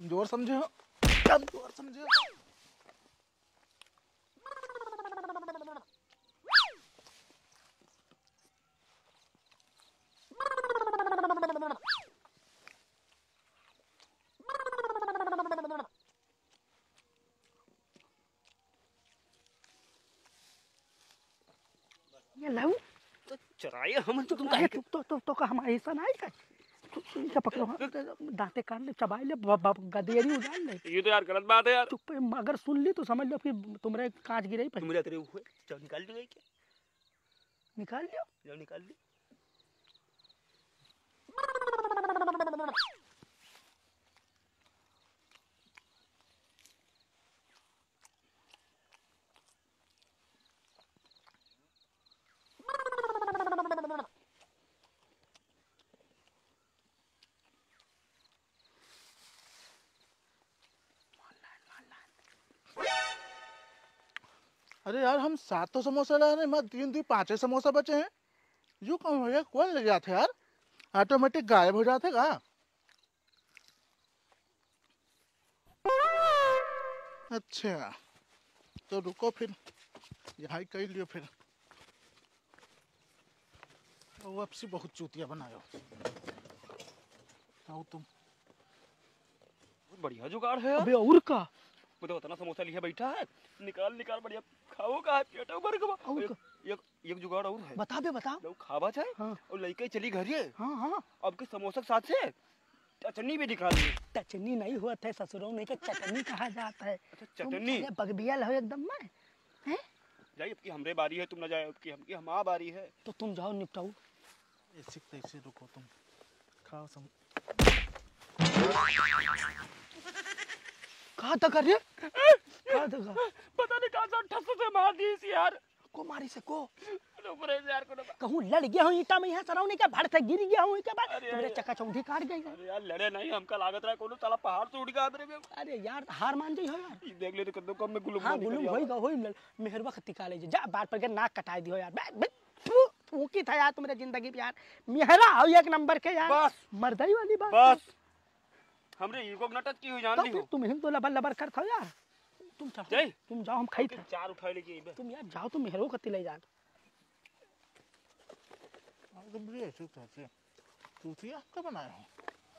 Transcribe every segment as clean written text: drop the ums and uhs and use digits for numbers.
जोर समझे हो, कमजोर समझे हो। ये लाऊ तो चराइए हम तो तुम अरे तो का हमारे ऐसा नहीं है। इनका पकड़ो दांते काट ले चबाई ले गदेरी उजाड़ ले। ये तो यार गलत बात है यार। चुप अगर सुन ली तो समझ लो फिर तुम्हारे कांच गिरे ही तुम रहते हुए जाओ निकाल दो क्या? निकाल लियो जाओ निकाल लो। अरे यार हम 7 तो समोसा ला रहे हैं, 3 5 समोसा बचे हैं। यू कौन हो गया, कौन ले जाते यार, ऑटोमेटिक गायब हो जाते का। अच्छा तो रुको फिर यहाँ ही कर लियो फिर। वो अब से बहुत चूतिया बनायो। आओ तुम। बढ़िया जुगाड़ है यार। अबे और का वो तो उतना समोसा लिया बैठा है, निकाल निकाल बढ़िया खाओ का है पेट भर के। एक जुगाड़ और है। बता बे बता। लोग खावा चाहे हाँ। और लड़के चली घर ये। हाँ हाँ अब के समोसा के साथ से चटनी भी निकाल दी। चटनी नहीं हुआ था ससुरों में, चटनी कहा जाता है। अच्छा चटनी बगबिया लो एकदम में हैं। जाइए, अब की हमरे बारी है, तुम ना जाए, अब की हमकी हमारा बारी है। तो तुम जाओ निपटाओ। ऐसे कैसे रुको तुम, खाओ सम। कहा तक कर कहा तक पता नहीं कहाँ से ठस से मार दी इस यार को मारी से को यार को। कहूँ लड़ गया हूँ ईटा में यहाँ सराउनी का भड़ से गिर गया हूँ के बाद अरे तुम्हारे चक्का चौंधी काट गई। अरे यार लड़े नहीं, हमका लागत रहा कोनो साला पहाड़ से उड़ गया मेरे में। अरे यार हार मान जाई हो यार। ये देख ले तो कदम कम में गुलुम हाँ गुलुम होई मेहरबा खत्ती ले जा बात पर के नाक कटाई दियो यार। तू की था यार तुम्हारे जिंदगी में यार, मेहरा हो एक नंबर के यार। बस मर्दाई वाली बात बस हमरे ईगो न टच की हुई जान ली हो। तुम ही तो लबर लबर कर था यार। तुम चलो तुम जाओ हम खाई थे। चार उठा लीजिए तुम यार जाओ, तुम मेहरो खत्ती ले जा। ऐसे कैसे चूतिया आपका बनाया हो।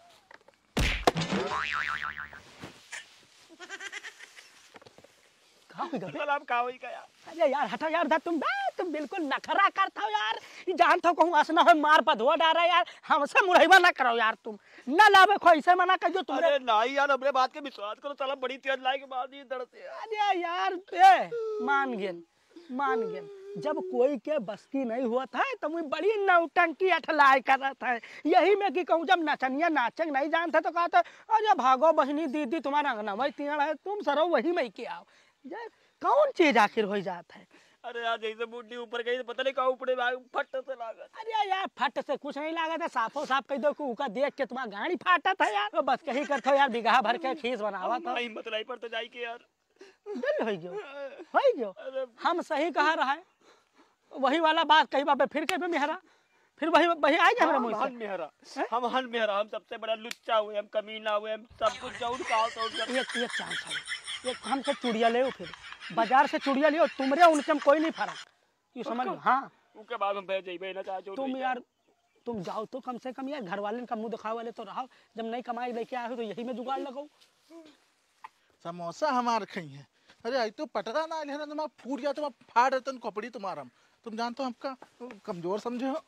अरे यार हटा यार था तुम बिल्कुल नखरा करता हो यार। जानता हो कहूँ असना हो मार पधुआ डारा यार, हमसे मुढ़ैवा ना करो यार। तुम ना लावे खो ऐसे मना कर जो तुम। अरे नहीं यार हमरे बात के विश्वास करो, साला बड़ी तेज लाई के मार दी दर्द से। अरे यार ए मान गेन जब कोई के बस की नहीं हुआ था तो मुझे बड़ी नौटंकी अठलाय कर रहा था। यही में कि कहूँ जब नचनिया नाचक नहीं जानते तो कहते अरे भागो बहनी दीदी तुम्हारा अंगना तीन है, तुम सरो वही में के आओ। कौन चीज आखिर हो जाता है। अरे यार जैसे बूढ़ी ऊपर गई तो पता नहीं कहाँ ऊपर फट से लागत। अरे यार फट से कुछ नहीं लागत है, साफो साफ कह दो कि देख के तुम्हारा गाड़ी फाटा था यार। तो बस कही करते यार बिगहा भर के खीस बनावा था। हिम्मत नहीं पड़ता जाई के यार। दिल हो गयो हम सही कहा रहा है। वही वाला बात कही बाबे फिर कहीं मेहरा फिर वही आए जा हन मेहरा हम सबसे बड़ा लुच्चा हुए, हम कमीना हुए, हम सब कुछ जाऊँ एक चांस एक हमसे चूड़िया ले फिर बाजार से चूड़िया लियो तुमरे उनसे कोई नहीं फर्क यू समझ लो। हाँ उसके बाद हम भेज जाइए ना चाहे तुम यार तुम जाओ तो कम से कम यार घर वाले का मुंह दिखावे वाले तो रहो। जब नहीं कमाई लेके आए हो तो यही में जुगाड़ लगाओ। समोसा हमार खई है। अरे आई तो पटरा ना लेना तुम फूट गया, तुम फाड़ रहे कपड़ी तुम्हारा। तुम जानते हो हमका कमजोर समझे हो।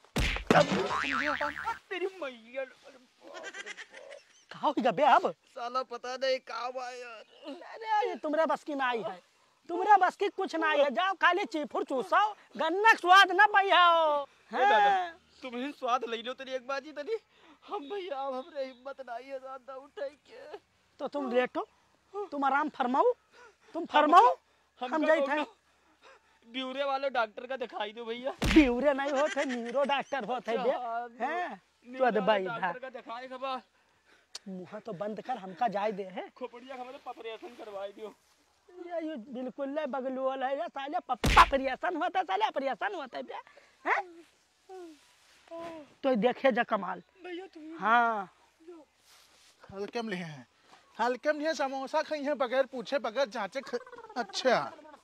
तेरी मैया कहा बे अब साला पता नहीं कहाँ यार। अरे ये तुम्हारे बस की नाई है, तुम्हारे बस की कुछ नहीं है। जाओ खाली चीफुर चूसाओ, गन्ना स्वाद ना पाओ। तुम ही स्वाद ले लो तेरी एक बाजी तनी। हम भैया हमरे हिम्मत नहीं है ज्यादा उठाई के। तो तुम लेटो, तुम आराम फरमाओ, तुम फरमाओ। हम जाई थे ब्यूरे वाले डॉक्टर का दिखाई दो भैया। ब्यूरे नहीं होते न्यूरो डॉक्टर होते हैं। तो भाई डॉक्टर का दिखाए खबर मुँह तो बंद कर, हमका जाय दे है। खोपड़िया खबर ऑपरेशन करवाई दियो। ये बिल्कुल ले बगलू वाला है साले ऑपरेशन होता है, साले ऑपरेशन होता है बे हैं। तो देखे जा कमाल। भैया तुम हाँ क्या ले हैं हल्के में ये समोसा खाई है बगैर पूछे बगैर जांचे अच्छा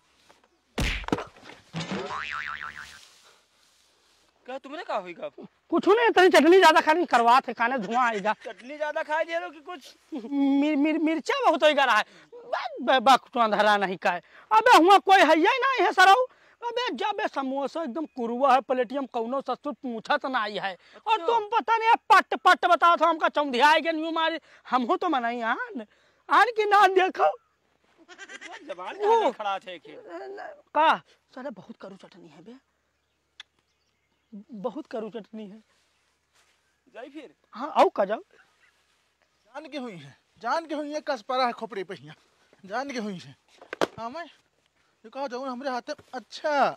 क्या तुमने कहा होगा? कुछ नहीं, तनी चटनी ज्यादा खानी करवा थे, खाने धुआं आएगा। चटनी ज्यादा खाई दे रहे कि कुछ? मिर्चा बहुत होगा रहा है, बकचुआ धरा नहीं का है। अबे हुआ कोई है ही नहीं है सराऊ। अबे जब समोसा एकदम कुरुआ है, प्लेटियम कौनो ससुर पूछा तो नहीं है। और तुम पता नहीं पट पट बताओ तो हमका चौंधिया के न्यू मारे हम हो तो मनाई आन की ना देखो जबान कहाँ खड़ा थे का साला बहुत करू चटनी है बे, बहुत करू चटनी है। जाई फिर। हाँ आओ का जाओ। जान के हुई है कस परा है खोपड़ी पे हियां जान के हुई है। हाँ मैं ये कहा जाऊँ हमारे हाथ में अच्छा